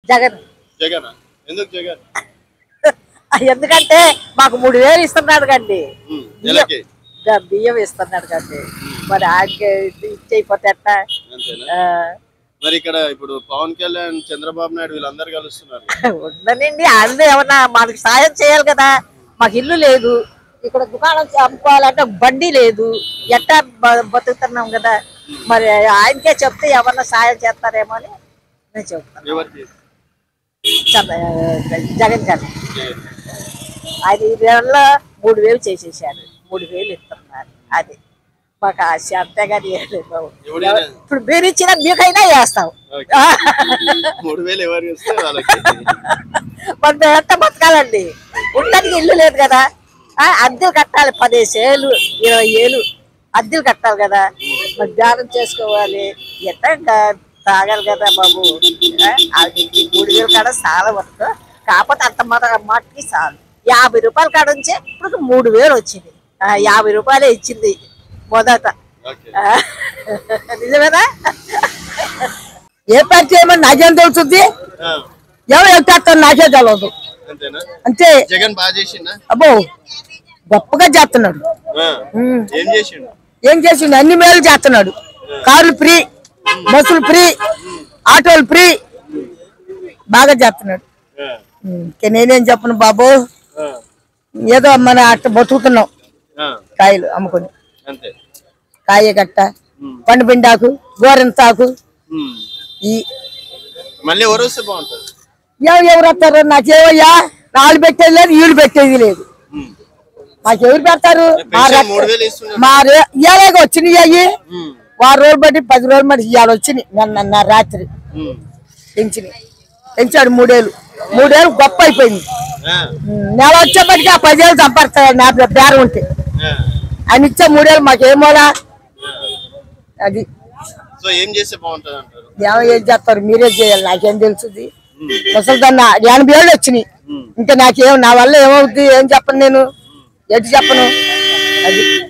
జగన్. జగన్ ఎందుకు జగన్? ఎందుకంటే మాకు 3000 ఇస్తున్నాడు కండి, బియ్యం ఇస్తున్నాడు కండి. మరి ఆయనకి ఇచ్చైపోతే ఎట్టా? మరి ఇక్కడ ఇప్పుడు పవన్ కళ్యాణ్, చంద్రబాబు నాయుడు వీళ్ళందరూ కలుస్తున్నారు. ఉండనండి, వాళ్ళు ఏమన్నా మనకి సాయం చేయాలి కదా. మాకు ఇల్లు లేదు, ఇక్కడ దుకాణం అమ్ముకోవాలంటే బండి లేదు, ఎట్టా బతుకుతున్నాం కదా. మరి ఆయనకే చెప్తే ఎవరన్నా సాయం చేస్తారేమో అని నేను చెప్తాను. జగన్ గారు ఆయన ఈ నెలలో 3000 చేసేసాడు, 3000 ఇస్తున్నారు. అది మాకు ఆశ, అంతేగాని ఇప్పుడు మీరు ఇచ్చినా మీకైనా వేస్తాం. మరి మేము ఎంత బతకాలండి? ఉండడానికి ఇల్లు లేదు కదా, అద్దెలు కట్టాలి. 10 ఏళ్ళు 20 ఏళ్ళు అద్దెలు కట్టాలి కదా. మరి ధ్యానం చేసుకోవాలి, ఎట్లా తాగాలి కదా బాబు. 3000 కాడ చాలా వరకు, కాకపోతే అంత మాటకి చాలు. 50 రూపాయల కాడ నుంచి ఇప్పుడు 3000 వచ్చింది. 50 రూపాయలే ఇచ్చింది మొదట. నిజమేనా? ఏ పార్టీ ఏమన్నా నాకేం తెలుస్తుంది, ఎవరు ఎట్టేస్తారు నాకే తెలియదు. అంతే. అబ్బో గొప్పగా చేస్తున్నాడు. ఏం చేసిండు? అన్ని మేలు చేస్తున్నాడు. కార్లు ఫ్రీ, బస్సులు ఫ్రీ, ఆటోలు ఫ్రీ, బాగా చేస్తున్నాడు. నేనేం చెప్పను బాబు, ఏదో మన అట్ట బతుకుతున్నాం. కాయలు అమ్ముకొని, కాయ కట్ట, పండు పిండాకు, గోరింతాకు. ఎవరు వస్తారు? నాకేవయ్యా, నాలుగు పెట్టేది లేదు, ఈడు పెట్టేది లేదు. మాకెవరు పెడతారు? మా ఇలాగ వచ్చినాయి అయ్యి 6 రోజులు బట్టి 10 రోజులు బట్టి ఇవాళ వచ్చినాయి. నన్న రాత్రి పెంచాడు 3 ఏళ్ళు గొప్ప అయిపోయింది. నెల వచ్చేప్పటికి ఆ 10 ఏళ్ళు సంపడతాడు నా బేరం ఉంటే. ఆయన ఇచ్చే 3 ఏళ్ళు మాకేమోలా. అది ఏం చేస్తారు? మీరే చేయాలి, నాకేం తెలుస్తుంది. అసలు దాన్ని 80 ఏళ్ళు వచ్చినాయి. ఇంకా నాకేం, నా వల్ల ఏమవుద్ది? ఏం చెప్పను నేను, ఎటు చెప్పను. అది